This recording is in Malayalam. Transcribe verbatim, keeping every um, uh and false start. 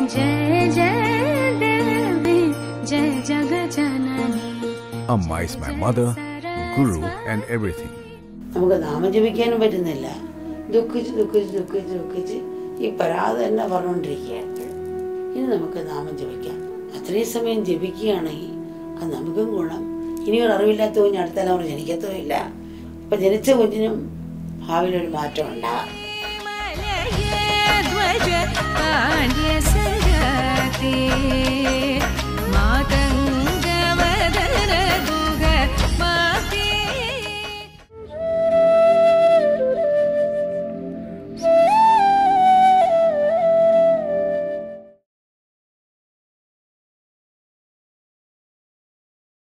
जय जय देवी जय जगजननी. Amma is my mother, guru and everything. നമുക്ക് നാമം ജപിക്കാനും പറ്റുന്നില്ല. ദുഃഖിച്ച് ദുഃഖിച്ച് ദുഃഖിച്ച് ദുഃഖിച്ച് ഈ പരാതി തന്നെ പറഞ്ഞുകൊണ്ടിരിക്കുകയാണ്. ഇനി നമുക്ക് നാമം ജപിക്കാം. അത്രയും സമയം ജപിക്കുകയാണെങ്കിൽ അത് നമുക്കും ഗുണം. ഇനിയൊരു അറിവില്ലാത്ത കുഞ്ഞ് അടുത്ത തലമുറ ജനിക്കത്തുമില്ല. ഇപ്പം ജനിച്ച കുഞ്ഞിനും ഭാവിയിലൊരു മാറ്റം ഉണ്ടാകും. मातंगवदन